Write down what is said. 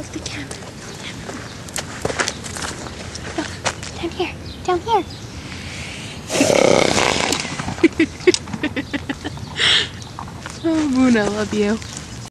Look at the camera. Look, down here. Down here. Oh, Moon, I love you.